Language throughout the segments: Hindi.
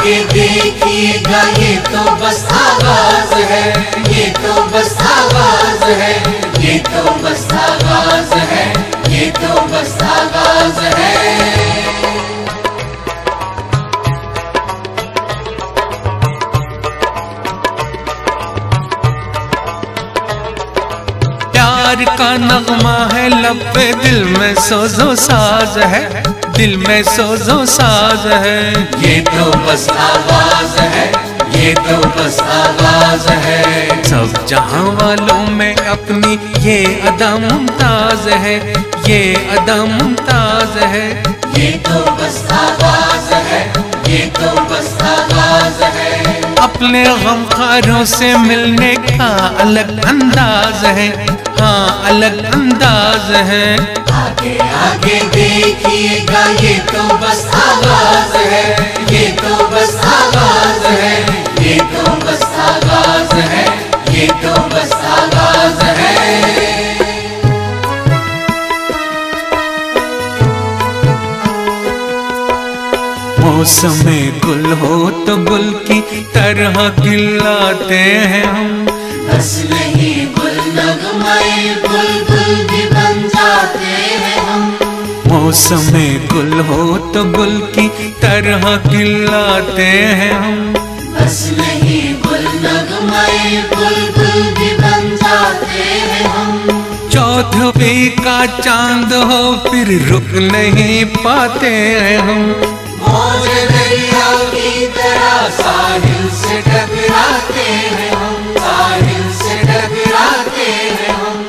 आगे देखिएगा, ये तो बस आगाज है, ये तो बस आगाज है, ये तो बस आगाज है, ये तो बस आगाज है। प्यार का नगमा है लब पे, दिल में सोजो साज है, दिल में सोजो साज है। ये तो बस आवाज है, ये तो बस आवाज है। सब जहां वालों में अपनी ये अदा मुमताज है, ये अदा मुमताज है। ये तो बस आवाज है, ये तो बस आवाज है। अपने गमखारों से मिलने का अलग अंदाज है, हाँ अलग अंदाज है। आगे आगे देखिएगा, ये तो बस आगाज है, ये तो बस आगाज है, ये तो बस आगाज है, ये तो बस आगाज है। मौसमे गुल हो तो गुल की तरह खिलाते हैं हम, बस नहीं गुल नगमाए बुलबुल भी बन जाते हैं हम। मौसमे गुल हो तो गुल की तरह खिलाते हैं हम, बस नहीं गुल नगमाए बुलबुल भी बन जाते हैं हम। चौदहवीं का चांद हो फिर रुक नहीं पाते हैं हम, मौज दरिया की तरह साहिल से टकराते हैं हम, साहिल से टकराते हैं हम।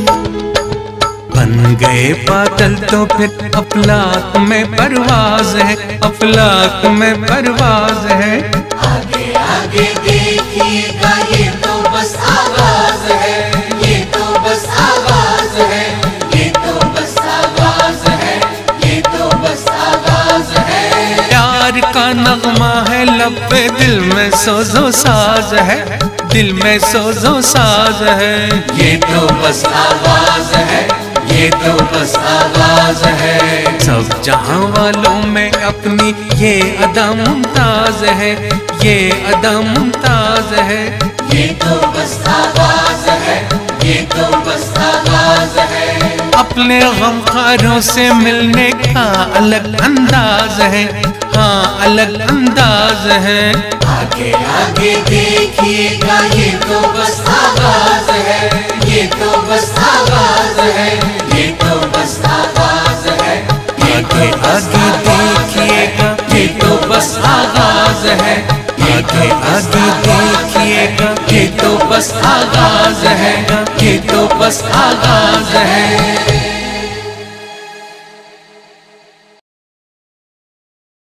बन गए बादल तो फिर अफलाक में परवाज है, अफलाक में परवाज है। आगे आगे देखिएगा, ये तो बस आवाज है, ये तो बस आवाज है, ये तो बस आवाज है, ये तो बस आवाज है। प्यार का नगमा है लब पे, दिल में सोजो साज है, दिल में सोजो साज है। ये तो बस आवाज है, ये तो बस आवाज है। सब जहां वालों में अपनी ये अदा मुमताज है, ये अदा मुमताज है। ये तो बस आवाज है, ये तो बस आवाज है। अपने गमखारों से मिलने का अलग अंदाज है, हाँ अलग अंदाज है। आगे आगे देखिएगा, ये तो बस आवाज है, ये तो बस आवाज है, ये तो बस आवाज है। आगे आगे देखिएगा, ये तो बस आगाज है, आगे आगे देखिएगा, ये तो बस आगाज है, ये तो बस आगाज है।